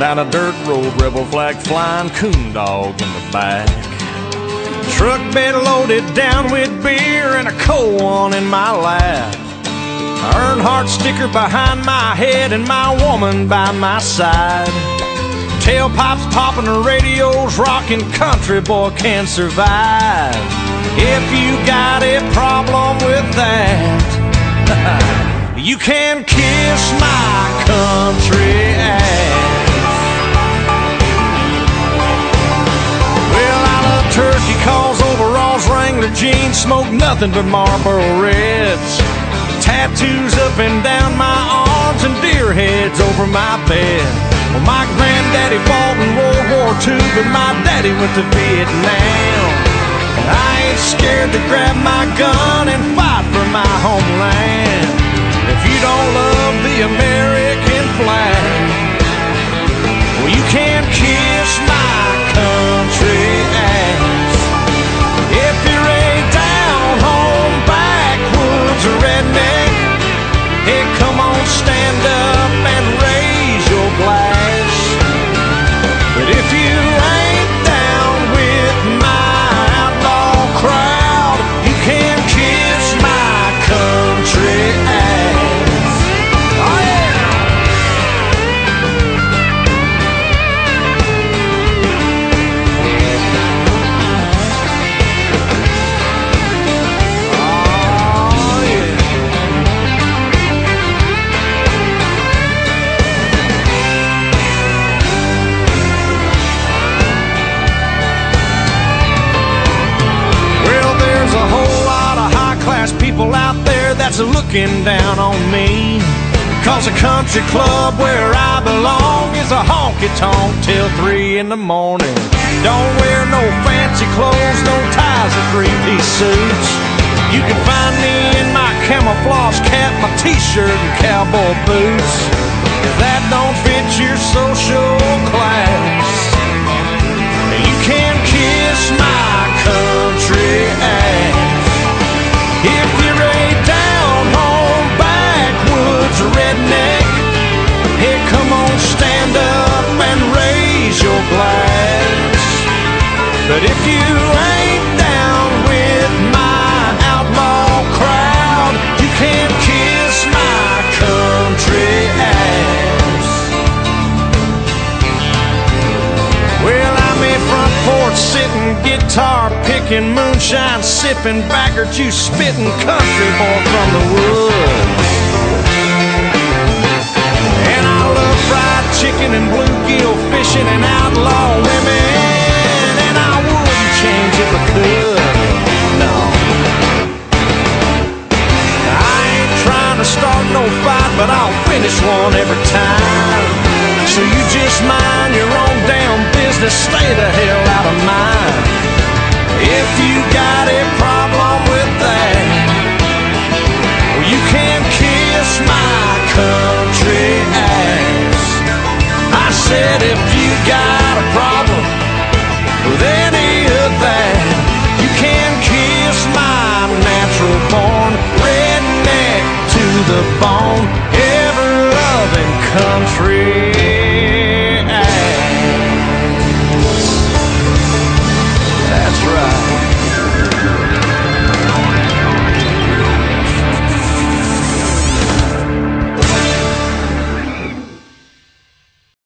down a dirt road, rebel flag flying, coon dog in the back. Truck bed loaded down with beer and a cold one in my lap. Earnhardt sticker behind my head and my woman by my side. Tailpipes popping, the radio's rocking, country boy can survive. If you got a problem with that, you can kiss my country ass. Well, I love turkey calls, overalls, Wrangler jeans, smoke nothing but Marlboro Reds. Tattoos up and down my arms and deer heads over my bed. Well, my granddaddy fought in World War II, but my daddy went to Vietnam. And I ain't scared to grab my gun and fight for my homeland. If you don't love the American flag, well, you can't kiss my country ass. If you're a down-home backwoods redneck, hey, come on, stand up and raise your glass. But if you ain't down with my outlaw crowd, you can kiss my country ass. Oh yeah! Oh yeah! Well, there's a whole lot of high-class people out there that's looking down on me. 'Cause a country club where I belong is a honky-tonk till 3 in the morning. Don't wear no fancy clothes, no ties or three-piece suits. You can find me in my camouflage cap, my t-shirt and cowboy boots. If that don't fit your social class, you can kiss my country ass. If you're a down-home backwoods redneck, hey, come on, stand up and raise your glass. But if you ain't down with my outlaw crowd, you can't kiss my country ass. Well, I'm a front porch sitting, guitar picking, moonshine sipping, backer juice spitting, country boy from the woods. And I love fried chicken and bluegill fishing and outlaw women, and I wouldn't change if I could. No, I ain't trying to start no fight, but I'll finish one every time. So you just mind your own damn business, stay the hell out of mine. If you got a problem with that, well, you can kiss my country ass. I said if you got a problem with any of that, you can kiss my natural born redneck to the bone, ever loving country